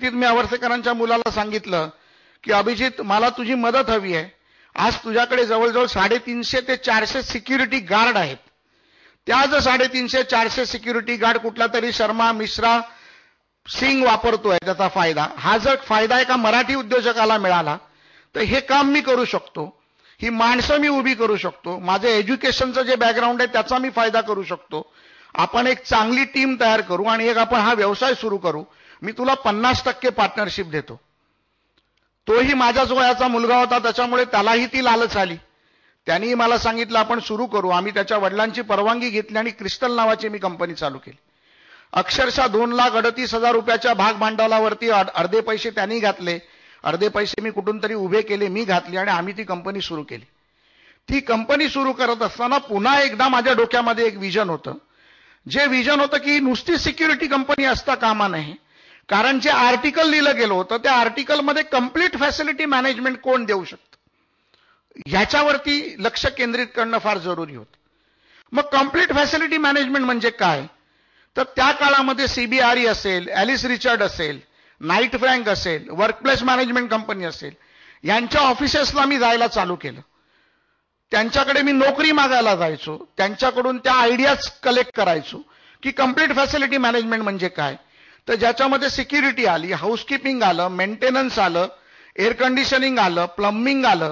बाबतीत मी आवडसेकरांच्या मुलाला सांगितलं की अभिजित मला तुझी मदत हवी आहे. आज तुझ्याकडे जवळजवळ 350 ते 400 सिक्युरिटी गार्ड आहेत. त्या जर 350-400 सिक्युरिटी गार्ड कुठला तरी शर्मा मिश्रा सिंग वापरतोय त्याचा फायदा, हा जर फायदा एका मराठी उद्योजकाला मिळाला तर हे काम मी करू शकतो, ही माणसं मी उभी करू शकतो, माझे एज्युकेशनचं जे बॅकग्राऊंड आहे त्याचा मी फायदा करू शकतो. आपण एक चांगली टीम तयार करू आणि एक आपण हा व्यवसाय सुरू करू. मी तुला 50% पार्टनरशिप देतो. तोही माझ्याच वयाचा मुलगा होता, त्याच्यामुळे त्यालाही ती लालच आली. त्यांनी मला सांगितलं आपण सुरू करू. आम्ही त्याच्या वडिलांची परवानगी घेतली आणि क्रिस्टल नावाची मी कंपनी चालू केली. अक्षरशः 2,38,000 रुपयाच्या भाग भांडवलावरती अर्धे पैसे त्यांनी घातले, अर्धे पैसे मी कुठून तरी उभे केले, मी घातले आणि आम्ही ती कंपनी सुरू केली. ती कंपनी सुरू करत असताना पुन्हा एकदा माझ्या डोक्यामध्ये एक विजन होतं. जे विजन होतं की नुसती सिक्युरिटी कंपनी असता कामा नये, कारण जे आर्टिकल लिहिलं गेलं होतं त्या आर्टिकलमध्ये कंप्लीट फॅसिलिटी मॅनेजमेंट कोण देऊ शकतं ह्याच्यावरती लक्ष केंद्रित करणं फार जरुरी होतं. मग कंप्लीट फॅसिलिटी मॅनेजमेंट म्हणजे काय, तर त्या काळामध्ये सीबीआरई असेल, ॲलिस रिचर्ड असेल, नाईट फ्रँक असेल, वर्कप्लेस मॅनेजमेंट कंपनी असेल, यांच्या ऑफिसेसला मी जायला चालू केलं. त्यांच्याकडे मी नोकरी मागायला जायचो, त्यांच्याकडून त्या आयडियाज कलेक्ट करायचो की कंप्लीट फॅसिलिटी मॅनेजमेंट म्हणजे काय. तर ज्याच्यामध्ये सिक्युरिटी आली, हाऊसकीपिंग आलं, मेंटेनन्स आलं, एअर कंडिशनिंग आलं, प्लंबिंग आलं,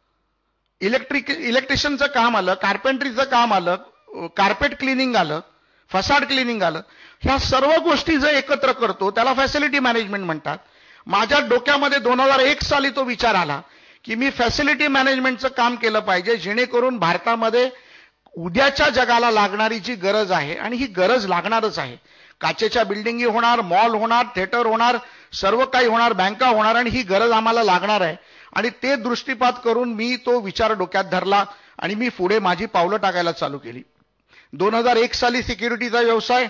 इलेक्ट्रिशियनचं काम आलं, कार्पेंट्रीचं काम आलं, कार्पेट क्लिनिंग आलं, फसाड क्लिनिंग आलं. ह्या सर्व गोष्टी जर एकत्र करतो त्याला फॅसिलिटी मॅनेजमेंट म्हणतात. माझ्या डोक्यामध्ये 2001 साली तो विचार आला की मी फॅसिलिटी मॅनेजमेंटचं काम केलं पाहिजे, जेणेकरून भारतामध्ये उद्याच्या जगाला लागणारी जी गरज आहे, आणि ही गरज लागणारच आहे, काचेच्या बिल्डिंगी होणार, मॉल होणार, थिएटर होणार, सर्व काही होणार, बँका होणार, आणि ही गरज आम्हाला लागणार आहे. आणि ते दृष्टिपात करून मी तो विचार डोक्यात धरला आणि मी पुढे माझी पावलं टाकायला चालू केली. 2001 साली सिक्युरिटीचा व्यवसाय,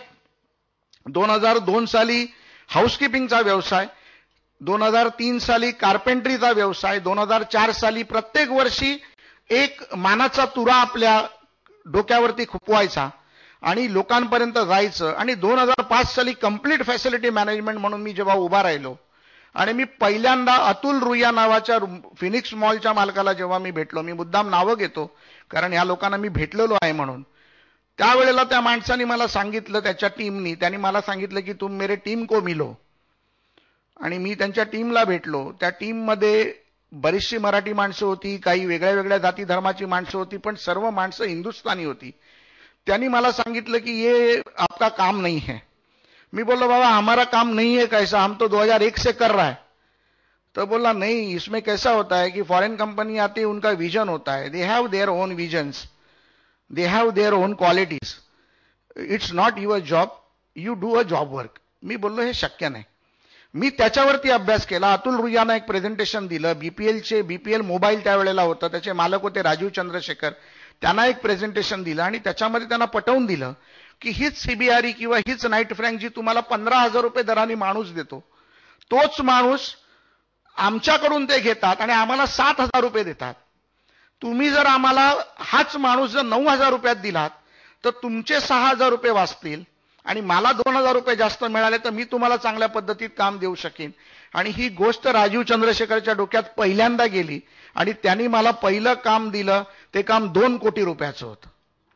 2002 साली हाऊसकीपिंगचा व्यवसाय, 2003 साली कार्पेंट्रीचा व्यवसाय, 2004 साली प्रत्येक वर्षी एक मानाचा तुरा आपल्या डोक्यावरती खुपवायचा आणि लोकांपर्यंत जायचं. आणि 2005 साली कंप्लीट फॅसिलिटी मॅनेजमेंट म्हणून मी जेव्हा उभा राहिलो आणि मी पहिल्यांदा अतुल रुया नावाच्या फिनिक्स मॉलच्या मालकाला जेव्हा मी भेटलो, मी मुद्दाम नावं घेतो कारण ह्या लोकांना मी भेटलेलो आहे म्हणून, त्यावेळेला त्या माणसाने मला सांगितलं, त्याच्या टीमनी त्यांनी मला सांगितलं की तुम मेरे टीम को मिलो. आणि मी त्यांच्या टीमला भेटलो. त्या टीममध्ये बरीचशी मराठी माणसं होती, काही वेगळ्या वेगळ्या जाती धर्माची माणसं होती, पण सर्व माणसं हिंदुस्थानी होती. त्यांनी मला सांगितलं की ये आपका काम नहीं है. मी बोललो बाबा हमारा काम नहीं है कैसा, हम तो 2001 से कर रहा है. तो बोला नहीं, इसमें कैसा होता है कि फॉरेन कंपनी आती है, उनका विजन होता है, they have their own visions, they have their own qualities, it's not your job, you do a job work. मी बोललो हे शक्य नाही. मी त्याच्यावरती अभ्यास केला. अतुल रुयानं एक प्रेझेंटेशन दिलं, बीपीएल मोबाईल त्यावेळेला होतं, त्याचे मालक होते राजीव चंद्रशेखर, त्यांना एक प्रेझेंटेशन दिलं आणि त्याच्यामध्ये त्यांना पटवून दिलं की हीच सीबीआरई किंवा हीच नाईट फ्रँक जी तुम्हाला 15,000 रुपये दराने माणूस देतो, तोच माणूस आमच्याकडून ते घेतात आणि आम्हाला 7,000 रुपये देतात. तुम्ही जर आम्हाला हाच माणूस जर 9,000 रुपयात दिलात तर तुमचे 6,000 रुपये वाचतील आणि मला 2,000 रुपये जास्त मिळाले तर मी तुम्हाला चांगल्या पद्धतीत काम देऊ शकेन. आणि ही गोष्ट राजीव चंद्रशेखरच्या डोक्यात पहिल्यांदा गेली आणि त्यांनी मला पहिलं काम दिलं. ते काम 2 कोटी रुपयाचं होतं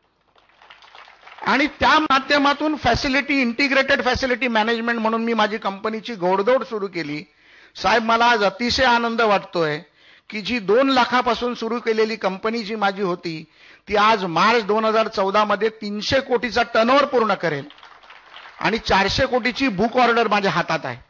आणि त्या माध्यमातून फॅसिलिटी, इंटिग्रेटेड फॅसिलिटी मॅनेजमेंट म्हणून मी माझी कंपनीची घोडदौड सुरू केली. साहेब, मला आज अतिशय आनंद वाटतोय की जी 2 लाखापासून सुरू केलेली कंपनी जी माझी होती ती आज मार्च 2014 मध्ये 300 कोटीचा टर्नओव्हर पूर्ण करेल आणि 400 कोटीची बुक ऑर्डर माझ्या हातात आहे.